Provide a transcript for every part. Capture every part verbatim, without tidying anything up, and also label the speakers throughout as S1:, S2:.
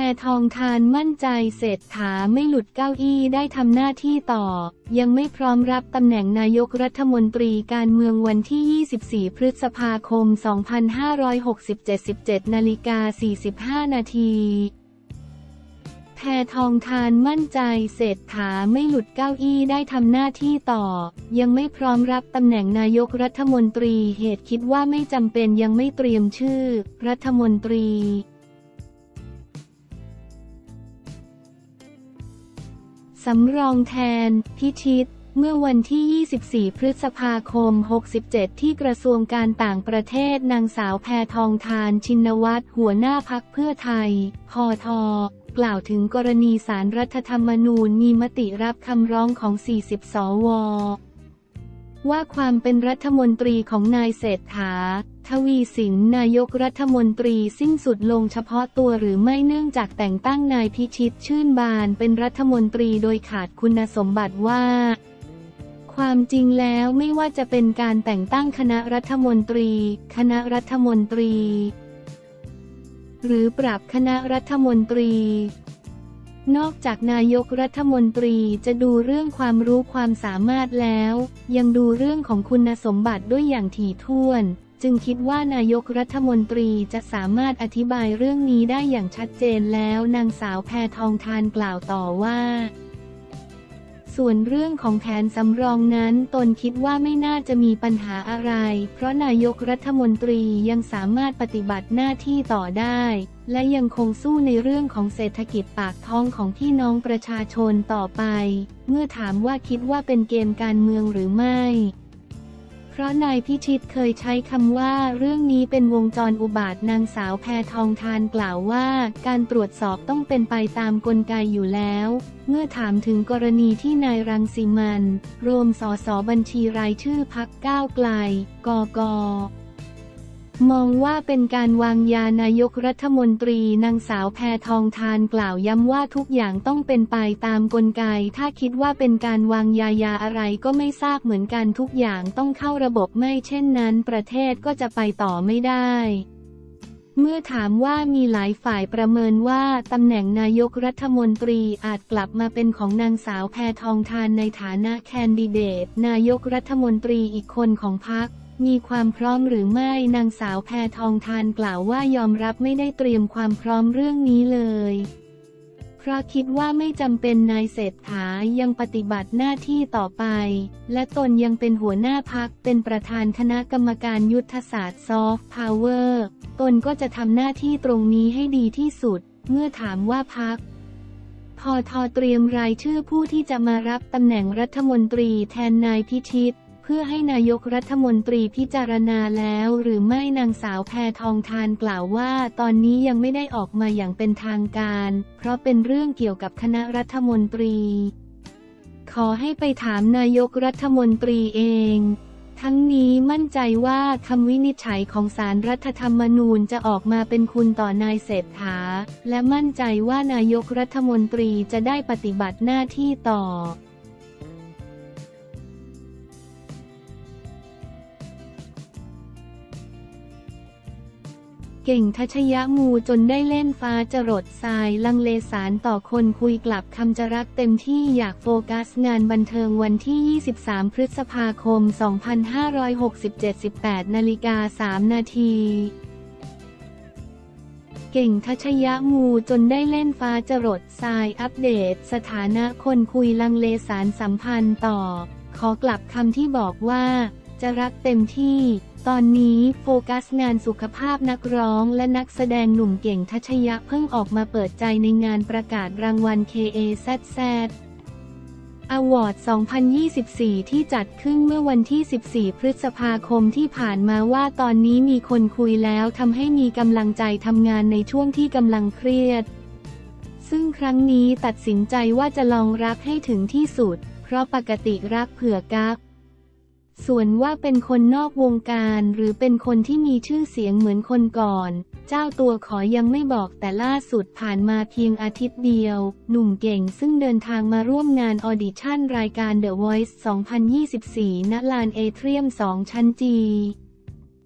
S1: ทองธารมั่นใจเศรษฐาไม่หลุดเก้าอี้ได้ทำหน้าที่ต่อยังไม่พร้อมรับตำแหน่งนายกรัฐมนตรีการเมืองวันที่ยี่สิบสี่พฤษภาคมสองพันห้าร้อยหกสิบเจ็ด สิบเจ็ดนาฬิกาสี่สิบห้านาทีแพทองธารมั่นใจเศรษฐาไม่หลุดเก้าอี้ได้ทำหน้าที่ต่อยังไม่พร้อมรับตำแหน่งนายกรัฐมนตรีเหตุคิดว่าไม่จำเป็นยังไม่เตรียมชื่อรัฐมนตรีสำรองแทนพิชิตเมื่อวันที่ยี่สิบสี่พฤษภาคมหกสิบเจ็ดที่กระทรวงการต่างประเทศนางสาวแพทองธารชินวัตรหัวหน้าพรรคเพื่อไทยพท.กล่าวถึงกรณีศาลรัฐธรรมนูญมีมติรับคำร้องของสี่สิบสวว่าความเป็นรัฐมนตรีของนายเศรษฐาทวีสินนายกรัฐมนตรีสิ้นสุดลงเฉพาะตัวหรือไม่เนื่องจากแต่งตั้งนายพิชิตชื่นบานเป็นรัฐมนตรีโดยขาดคุณสมบัติว่าความจริงแล้วไม่ว่าจะเป็นการแต่งตั้งคณะรัฐมนตรีคณะรัฐมนตรีหรือปรับคณะรัฐมนตรีนอกจากนายกรัฐมนตรีจะดูเรื่องความรู้ความสามารถแล้วยังดูเรื่องของคุณสมบัติด้วยอย่างถี่ถ้วนจึงคิดว่านายกรัฐมนตรีจะสามารถอธิบายเรื่องนี้ได้อย่างชัดเจนแล้วนางสาวแพทองธารกล่าวต่อว่าส่วนเรื่องของแผนสำรองนั้นตนคิดว่าไม่น่าจะมีปัญหาอะไรเพราะนายกรัฐมนตรียังสามารถปฏิบัติหน้าที่ต่อได้และยังคงสู้ในเรื่องของเศรษฐกิจปากท้องของพี่น้องประชาชนต่อไปเมื่อถามว่าคิดว่าเป็นเกมการเมืองหรือไม่เพราะนายพิชิตเคยใช้คำว่าเรื่องนี้เป็นวงจรอุบาทนางสาวแพทองธารกล่าวว่าการตรวจสอบต้องเป็นไปตามกลไกอยู่แล้วเมื่อถามถึงกรณีที่นายรังสิมันต์โรมสสบัญชีรายชื่อพรรคก้าวไกลกก.มองว่าเป็นการวางยานายกรัฐมนตรีนางสาวแพทองธารกล่าวย้ำว่าทุกอย่างต้องเป็นไปตามกลไกถ้าคิดว่าเป็นการวางยายาอะไรก็ไม่ทราบเหมือนกันทุกอย่างต้องเข้าระบบไม่เช่นนั้นประเทศก็จะไปต่อไม่ได้เมื่อถามว่ามีหลายฝ่ายประเมินว่าตำแหน่งนายกรัฐมนตรีอาจกลับมาเป็นของนางสาวแพทองธารในฐานะแคนดิเดตนายกรัฐมนตรีอีกคนของพรรคมีความพร้อมหรือไม่นางสาวแพทองธารกล่าวว่ายอมรับไม่ได้เตรียมความพร้อมเรื่องนี้เลยเพราะคิดว่าไม่จำเป็นนายเศรษฐายังปฏิบัติหน้าที่ต่อไปและตนยังเป็นหัวหน้าพรรคเป็นประธานคณะกรรมการยุทธศาสตร์ซอฟต์พาวเวอร์ตนก็จะทำหน้าที่ตรงนี้ให้ดีที่สุดเมื่อถามว่าพรรคพท.เตรียมรายชื่อผู้ที่จะมารับตำแหน่งรัฐมนตรีแทนนายพิชิตเพื่อให้นายกรัฐมนตรีพิจารณาแล้วหรือไม่นางสาวแพทองธารกล่าวว่าตอนนี้ยังไม่ได้ออกมาอย่างเป็นทางการเพราะเป็นเรื่องเกี่ยวกับคณะรัฐมนตรีขอให้ไปถามนายกรัฐมนตรีเองทั้งนี้มั่นใจว่าคำวินิจฉัยของศาลรัฐธรรมนูญจะออกมาเป็นคุณต่อนายเศรษฐาและมั่นใจว่านายกรัฐมนตรีจะได้ปฏิบัติหน้าที่ต่อเก่งทัชยะมูจนได้เล่นฟ้าจรดทรายลังเลสารต่อคนคุยกลับคำจะรักเต็มที่อยากโฟกัสงานบันเทิงวันที่ยี่สิบสามพฤษภาคมสองพันห้าร้อยหกสิบเจ็ด สิบแปดนาฬิกาสามนาทีเก่งทัชยะมูจนได้เล่นฟ้าจรดทรายอัปเดตสถานะคนคุยลังเลสารสัมพันธ์ต่อขอกลับคำที่บอกว่าจะรักเต็มที่ตอนนี้โฟกัสงานสุขภาพนักร้องและนักแสดงหนุ่มเก่งทัชยะเพิ่งออกมาเปิดใจในงานประกาศรางวัล เค เอ แซด แซด Award สองพันยี่สิบสี่ ที่จัดขึ้นเมื่อวันที่สิบสี่พฤษภาคมที่ผ่านมาว่าตอนนี้มีคนคุยแล้วทำให้มีกำลังใจทำงานในช่วงที่กำลังเครียดซึ่งครั้งนี้ตัดสินใจว่าจะลองรักให้ถึงที่สุดเพราะปกติรักเผื่อกักส่วนว่าเป็นคนนอกวงการหรือเป็นคนที่มีชื่อเสียงเหมือนคนก่อนเจ้าตัวขอยังไม่บอกแต่ล่าสุดผ่านมาเพียงอาทิตย์เดียวหนุ่มเก่งซึ่งเดินทางมาร่วมงานออดิชั่นรายการ The Voice สองพันยี่สิบสี่ ณ ลานเอเทรียม สอง ชั้นจี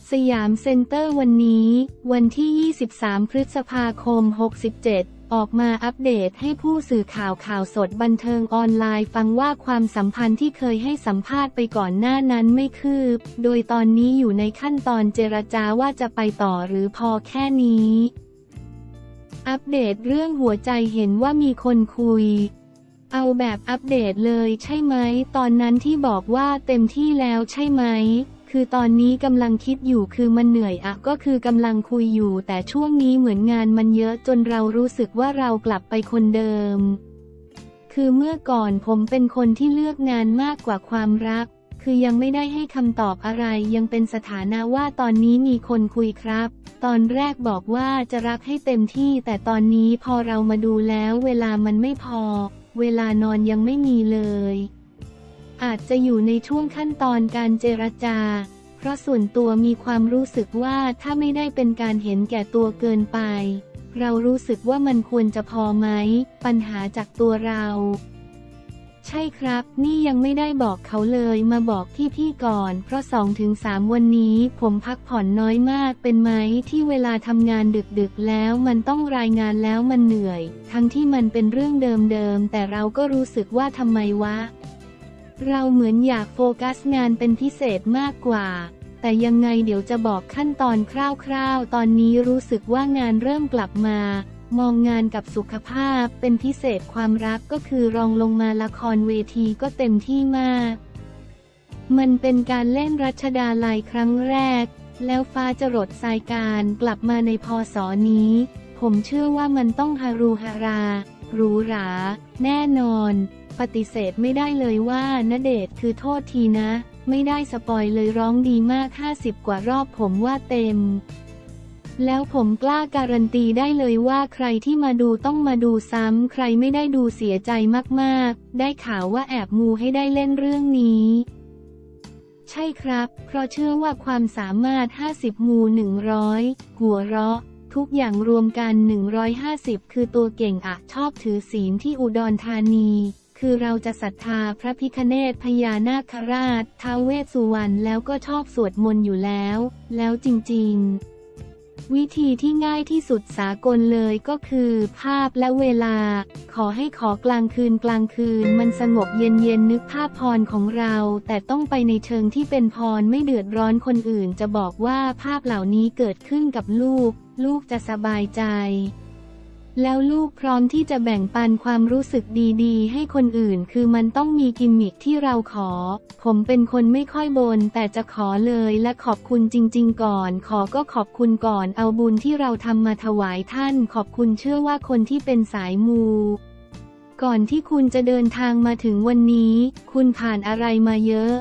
S1: สยามเซ็นเตอร์วันนี้วันที่ยี่สิบสามพฤษภาคมหกสิบเจ็ดออกมาอัปเดตให้ผู้สื่อข่าวข่าวสดบันเทิงออนไลน์ฟังว่าความสัมพันธ์ที่เคยให้สัมภาษณ์ไปก่อนหน้านั้นไม่คืบโดยตอนนี้อยู่ในขั้นตอนเจรจาว่าจะไปต่อหรือพอแค่นี้อัปเดตเรื่องหัวใจเห็นว่ามีคนคุยเอาแบบอัปเดตเลยใช่ไหมตอนนั้นที่บอกว่าเต็มที่แล้วใช่ไหมคือตอนนี้กำลังคิดอยู่คือมันเหนื่อยอะก็คือกำลังคุยอยู่แต่ช่วงนี้เหมือนงานมันเยอะจนเรารู้สึกว่าเรากลับไปคนเดิมคือเมื่อก่อนผมเป็นคนที่เลือกงานมากกว่าความรักคือยังไม่ได้ให้คำตอบอะไรยังเป็นสถานะว่าตอนนี้มีคนคุยครับตอนแรกบอกว่าจะรักให้เต็มที่แต่ตอนนี้พอเรามาดูแล้วเวลามันไม่พอเวลานอนยังไม่มีเลยอาจจะอยู่ในช่วงขั้นตอนการเจรจาเพราะส่วนตัวมีความรู้สึกว่าถ้าไม่ได้เป็นการเห็นแก่ตัวเกินไปเรารู้สึกว่ามันควรจะพอไหมปัญหาจากตัวเราใช่ครับนี่ยังไม่ได้บอกเขาเลยมาบอกพี่ๆก่อนเพราะ สองถึงสาม วันนี้ผมพักผ่อนน้อยมากเป็นไหมที่เวลาทำงานดึกๆแล้วมันต้องรายงานแล้วมันเหนื่อยทั้งที่มันเป็นเรื่องเดิมๆแต่เราก็รู้สึกว่าทำไมวะเราเหมือนอยากโฟกัสงานเป็นพิเศษมากกว่าแต่ยังไงเดี๋ยวจะบอกขั้นตอนคร่าวๆตอนนี้รู้สึกว่างานเริ่มกลับมามองงานกับสุขภาพเป็นพิเศษความรักก็คือรองลงมาละครเวทีก็เต็มที่มากมันเป็นการเล่นรัชดาลัยครั้งแรกแล้วฟ้าจรดทรายการกลับมาในพศนี้ผมเชื่อว่ามันต้องฮารูฮาราหรูหราแน่นอนปฏิเสธไม่ได้เลยว่าณเดชน์คือโทษทีนะไม่ได้สปอยเลยร้องดีมากห้าสิบกว่ารอบผมว่าเต็มแล้วผมกล้าการันตีได้เลยว่าใครที่มาดูต้องมาดูซ้ำใครไม่ได้ดูเสียใจมากๆได้ข่าวว่าแอบมูให้ได้เล่นเรื่องนี้ใช่ครับเพราะเชื่อว่าความสามารถห้าสิบมูหนึ่งร้อยหัวเราะทุกอย่างรวมกันหนึ่งร้อยห้าสิบคือตัวเก่งอะชอบถือศีลที่อุดรธานีคือเราจะศรัทธาพระพิฆเนศพญานาคราชท้าวเวสสุวรรณแล้วก็ชอบสวดมนต์อยู่แล้วแล้วจริงๆวิธีที่ง่ายที่สุดสากลเลยก็คือภาพและเวลาขอให้ขอกลางคืนกลางคืนมันสงบเย็นๆนึกภาพพรของเราแต่ต้องไปในเชิงที่เป็นพรไม่เดือดร้อนคนอื่นจะบอกว่าภาพเหล่านี้เกิดขึ้นกับลูกลูกจะสบายใจแล้วลูกพร้อมที่จะแบ่งปันความรู้สึกดีๆให้คนอื่นคือมันต้องมีกิมมิคที่เราขอผมเป็นคนไม่ค่อยบนแต่จะขอเลยและขอบคุณจริงๆก่อนขอก็ขอบคุณก่อนเอาบุญที่เราทำมาถวายท่านขอบคุณเชื่อว่าคนที่เป็นสายมูก่อนที่คุณจะเดินทางมาถึงวันนี้คุณผ่านอะไรมาเยอะ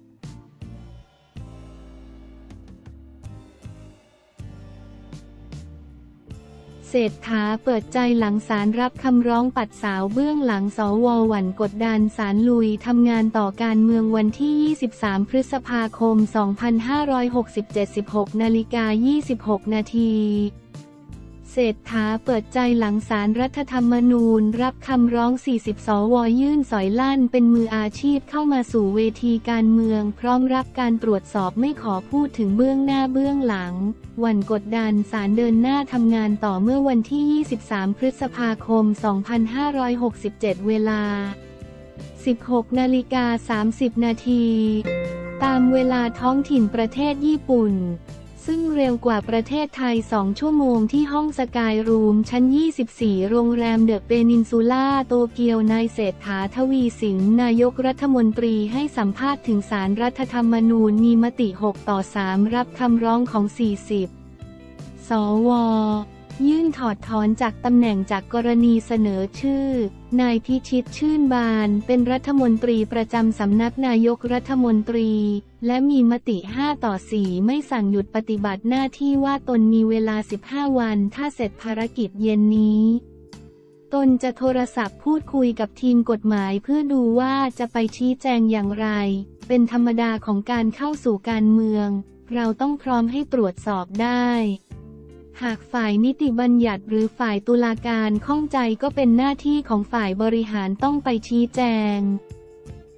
S1: เศรษฐาเปิดใจหลังศาลรับคำร้องปัดสาวเบื้องหลังสว.หวั่นกดดันศาลลุยทำงานต่อการเมืองวันที่ยี่สิบสามพฤษภาคมสองพันห้าร้อยหกสิบเจ็ด สิบหกนาฬิกายี่สิบหกนาทีเศรษฐาเปิดใจหลังศาลรัฐธรรมนูญรับคำร้องสี่สิบสว.ยื่นสอยลั่นเป็นมืออาชีพเข้ามาสู่เวทีการเมืองพร้อมรับการตรวจสอบไม่ขอพูดถึงเบื้องหน้าเบื้องหลังหวั่นกดดันศาลเดินหน้าทำงานต่อเมื่อวันที่ยี่สิบสามพฤษภาคมสองพันห้าร้อยหกสิบเจ็ดเวลา สิบหกนาฬิกาสามสิบนาทีตามเวลาท้องถิ่นประเทศญี่ปุ่นซึ่งเร็วกว่าประเทศไทยสองชั่วโมงที่ห้องสกายรูมชั้นยี่สิบสี่โรงแรมเดอะเปนินซูล่าโตเกียวนายเศรษฐาทวีสินนายกรัฐมนตรีให้สัมภาษณ์ถึงศาลรัฐธรรมนูญมีมติหกต่อสามรับคำร้องของสี่สิบสว.ยื่นถอดถอนจากตำแหน่งจากกรณีเสนอชื่อนายพิชิตชื่นบานเป็นรัฐมนตรีประจำสำนักนายกรัฐมนตรีและมีมติห้าต่อสี่ไม่สั่งหยุดปฏิบัติหน้าที่ว่าตนมีเวลาสิบห้าวันถ้าเสร็จภารกิจเย็นนี้ตนจะโทรศัพท์พูดคุยกับทีมกฎหมายเพื่อดูว่าจะไปชี้แจงอย่างไรเป็นธรรมดาของการเข้าสู่การเมืองเราต้องพร้อมให้ตรวจสอบได้หากฝ่ายนิติบัญญัติหรือฝ่ายตุลาการข้องใจก็เป็นหน้าที่ของฝ่ายบริหารต้องไปชี้แจง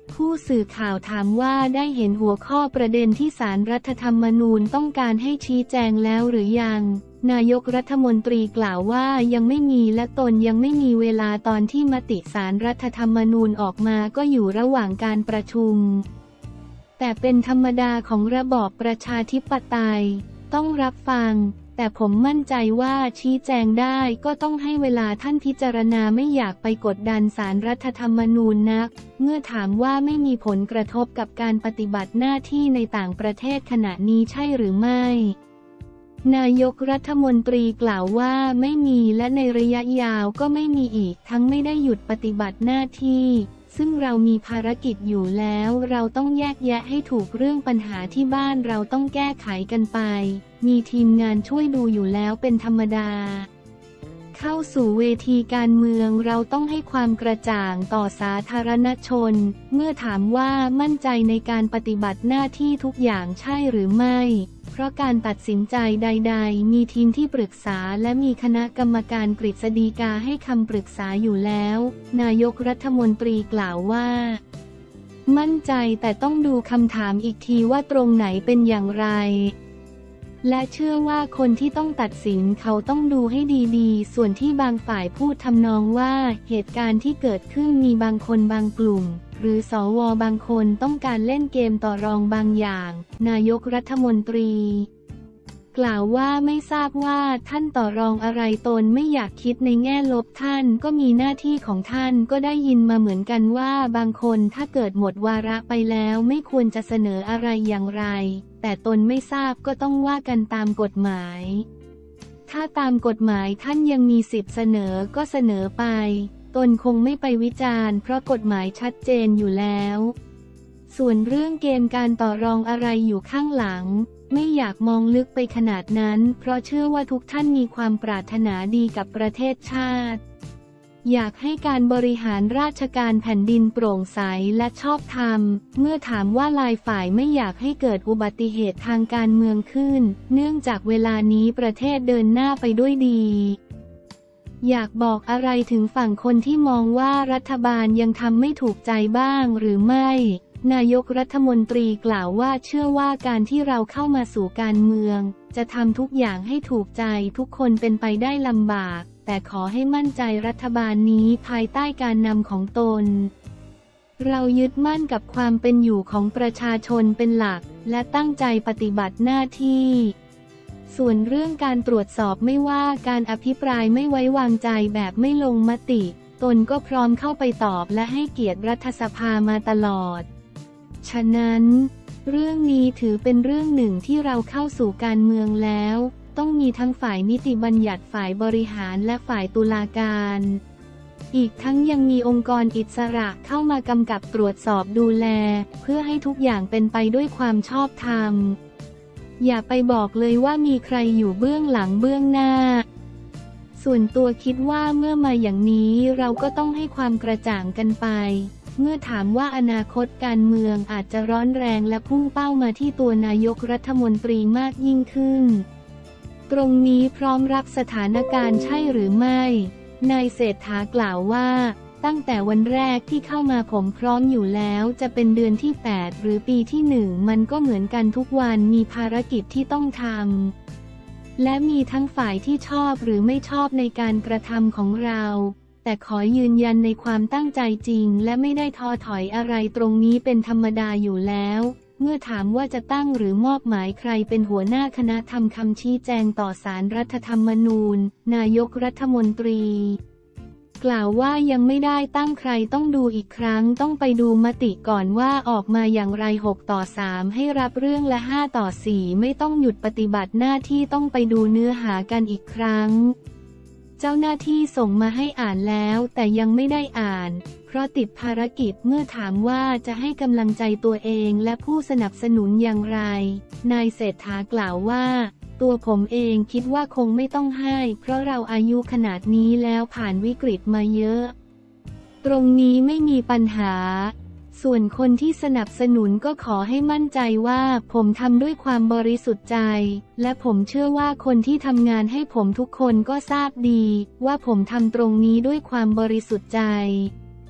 S1: ผู้สื่อข่าวถามว่าได้เห็นหัวข้อประเด็นที่ศาลรัฐธรรมนูญต้องการให้ชี้แจงแล้วหรือยังนายกรัฐมนตรีกล่าวว่ายังไม่มีและตนยังไม่มีเวลาตอนที่มติศาลรัฐธรรมนูญออกมาก็อยู่ระหว่างการประชุมแต่เป็นธรรมดาของระบอบประชาธิปไตยต้องรับฟังแต่ผมมั่นใจว่าชี้แจงได้ก็ต้องให้เวลาท่านพิจารณาไม่อยากไปกดดันศาลรัฐธรรมนูญนักเมื่อถามว่าไม่มีผลกระทบกับการปฏิบัติหน้าที่ในต่างประเทศขณะนี้ใช่หรือไม่นายกรัฐมนตรีกล่าวว่าไม่มีและในระยะยาวก็ไม่มีอีกทั้งไม่ได้หยุดปฏิบัติหน้าที่ซึ่งเรามีภารกิจอยู่แล้วเราต้องแยกแยะให้ถูกเรื่องปัญหาที่บ้านเราต้องแก้ไขกันไปมีทีมงานช่วยดูอยู่แล้วเป็นธรรมดาเข้าสู่เวทีการเมืองเราต้องให้ความกระจ่างต่อสาธารณชนเมื่อถามว่ามั่นใจในการปฏิบัติหน้าที่ทุกอย่างใช่หรือไม่เพราะการตัดสินใจใดๆมีทีมที่ปรึกษาและมีคณะกรรมการกฤษฎีกาให้คำปรึกษาอยู่แล้วนายกรัฐมนตรีกล่าวว่ามั่นใจแต่ต้องดูคำถามอีกทีว่าตรงไหนเป็นอย่างไรและเชื่อว่าคนที่ต้องตัดสินเขาต้องดูให้ดีๆส่วนที่บางฝ่ายพูดทำนองว่าเหตุการณ์ที่เกิดขึ้นมีบางคนบางกลุ่มหรือสวบางคนต้องการเล่นเกมต่อรองบางอย่างนายกรัฐมนตรีกล่าวว่าไม่ทราบว่าท่านต่อรองอะไรตนไม่อยากคิดในแง่ลบท่านก็มีหน้าที่ของท่านก็ได้ยินมาเหมือนกันว่าบางคนถ้าเกิดหมดวาระไปแล้วไม่ควรจะเสนออะไรอย่างไรแต่ตนไม่ทราบก็ต้องว่ากันตามกฎหมายถ้าตามกฎหมายท่านยังมีสิทธิ์เสนอก็เสนอไปตนคงไม่ไปวิจารณ์เพราะกฎหมายชัดเจนอยู่แล้วส่วนเรื่องเกมการต่อรองอะไรอยู่ข้างหลังไม่อยากมองลึกไปขนาดนั้นเพราะเชื่อว่าทุกท่านมีความปรารถนาดีกับประเทศชาติอยากให้การบริหารราชการแผ่นดินโปร่งใสและชอบธรรมเมื่อถามว่าหลายฝ่ายไม่อยากให้เกิดอุบัติเหตุทางการเมืองขึ้นเนื่องจากเวลานี้ประเทศเดินหน้าไปด้วยดีอยากบอกอะไรถึงฝั่งคนที่มองว่ารัฐบาลยังทำไม่ถูกใจบ้างหรือไม่นายกรัฐมนตรีกล่าวว่าเชื่อว่าการที่เราเข้ามาสู่การเมืองจะทำทุกอย่างให้ถูกใจทุกคนเป็นไปได้ลำบากแต่ขอให้มั่นใจรัฐบาลนี้ภายใต้การนำของตนเรายึดมั่นกับความเป็นอยู่ของประชาชนเป็นหลักและตั้งใจปฏิบัติหน้าที่ส่วนเรื่องการตรวจสอบไม่ว่าการอภิปรายไม่ไว้วางใจแบบไม่ลงมติตนก็พร้อมเข้าไปตอบและให้เกียรติรัฐสภามาตลอดฉะนั้นเรื่องนี้ถือเป็นเรื่องหนึ่งที่เราเข้าสู่การเมืองแล้วต้องมีทั้งฝ่ายนิติบัญญัติฝ่ายบริหารและฝ่ายตุลาการอีกทั้งยังมีองค์กรอิสระเข้ามากำกับตรวจสอบดูแลเพื่อให้ทุกอย่างเป็นไปด้วยความชอบธรรมอย่าไปบอกเลยว่ามีใครอยู่เบื้องหลังเบื้องหน้าส่วนตัวคิดว่าเมื่อมาอย่างนี้เราก็ต้องให้ความกระจ่างกันไปเมื่อถามว่าอนาคตการเมืองอาจจะร้อนแรงและพุ่งเป้ามาที่ตัวนายกรัฐมนตรีมากยิ่งขึ้นตรงนี้พร้อมรับสถานการณ์ใช่หรือไม่นายเศรษฐากล่าวว่าตั้งแต่วันแรกที่เข้ามาผมพร้อมอยู่แล้วจะเป็นเดือนที่แปดหรือปีที่หนึ่งมันก็เหมือนกันทุกวันมีภารกิจที่ต้องทำและมีทั้งฝ่ายที่ชอบหรือไม่ชอบในการกระทำของเราแต่ขอยืนยันในความตั้งใจจริงและไม่ได้ท้อถอยอะไรตรงนี้เป็นธรรมดาอยู่แล้วเมื่อถามว่าจะตั้งหรือมอบหมายใครเป็นหัวหน้าคณะทำคำชี้แจงต่อศาลรัฐธรรมนูญนายกรัฐมนตรีกล่าวว่ายังไม่ได้ตั้งใครต้องดูอีกครั้งต้องไปดูมติก่อนว่าออกมาอย่างไรหกต่อสามให้รับเรื่องและห้าต่อสี่ไม่ต้องหยุดปฏิบัติหน้าที่ต้องไปดูเนื้อหากันอีกครั้งเจ้าหน้าที่ส่งมาให้อ่านแล้วแต่ยังไม่ได้อ่านเพราะติดภารกิจเมื่อถามว่าจะให้กำลังใจตัวเองและผู้สนับสนุนอย่างไรนายเศรษฐากล่าวว่าตัวผมเองคิดว่าคงไม่ต้องให้เพราะเราอายุขนาดนี้แล้วผ่านวิกฤตมาเยอะตรงนี้ไม่มีปัญหาส่วนคนที่สนับสนุนก็ขอให้มั่นใจว่าผมทำด้วยความบริสุทธิ์ใจและผมเชื่อว่าคนที่ทำงานให้ผมทุกคนก็ทราบดีว่าผมทำตรงนี้ด้วยความบริสุทธิ์ใจ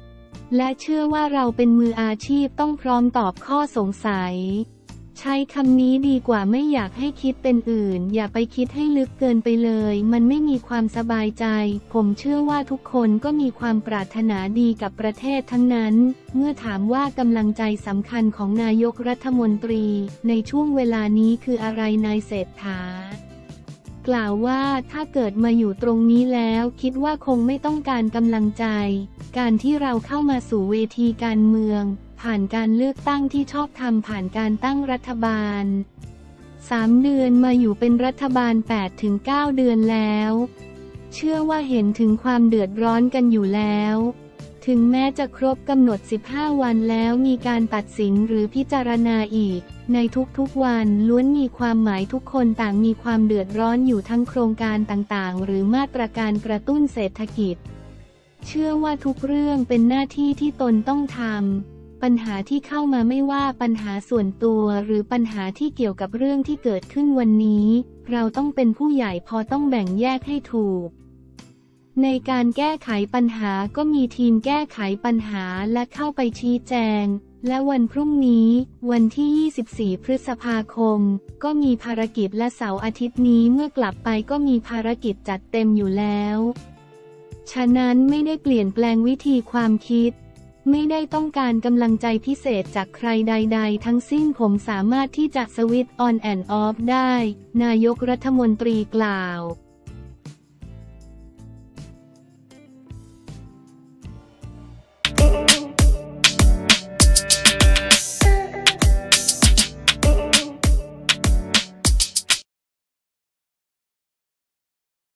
S1: และเชื่อว่าเราเป็นมืออาชีพต้องพร้อมตอบข้อสงสัยใช้คำนี้ดีกว่าไม่อยากให้คิดเป็นอื่นอย่าไปคิดให้ลึกเกินไปเลยมันไม่มีความสบายใจผมเชื่อว่าทุกคนก็มีความปรารถนาดีกับประเทศทั้งนั้นเมื่อถามว่ากำลังใจสำคัญของนายกรัฐมนตรีในช่วงเวลานี้คืออะไรนายเศรษฐากล่าวว่าถ้าเกิดมาอยู่ตรงนี้แล้วคิดว่าคงไม่ต้องการกำลังใจการที่เราเข้ามาสู่เวทีการเมืองผ่านการเลือกตั้งที่ชอบธรรมผ่านการตั้งรัฐบาลสามเดือนมาอยู่เป็นรัฐบาล แปดถึงเก้า เดือนแล้วเชื่อว่าเห็นถึงความเดือดร้อนกันอยู่แล้วถึงแม้จะครบกำหนดสิบห้าวันแล้วมีการตัดสินหรือพิจารณาอีกในทุกๆวันล้วนมีความหมายทุกคนต่างมีความเดือดร้อนอยู่ทั้งโครงการต่างๆหรือมาตรการกระตุ้นเศรษฐกิจเชื่อว่าทุกเรื่องเป็นหน้าที่ที่ตนต้องทำปัญหาที่เข้ามาไม่ว่าปัญหาส่วนตัวหรือปัญหาที่เกี่ยวกับเรื่องที่เกิดขึ้นวันนี้เราต้องเป็นผู้ใหญ่พอต้องแบ่งแยกให้ถูกในการแก้ไขปัญหาก็มีทีมแก้ไขปัญหาและเข้าไปชี้แจงและวันพรุ่งนี้วันที่ยี่สิบสี่พฤษภาคมก็มีภารกิจและเสาร์อาทิตย์นี้เมื่อกลับไปก็มีภารกิจจัดเต็มอยู่แล้วฉะนั้นไม่ได้เปลี่ยนแปลงวิธีความคิดไม่ได้ต้องการกำลังใจพิเศษจากใครใดๆทั้งสิ้นผมสามารถที่จะสวิตช์ออนแอนด์ออฟได้นายกรัฐมนตรีกล่าว